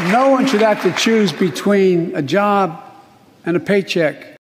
No one should have to choose between a job and a paycheck.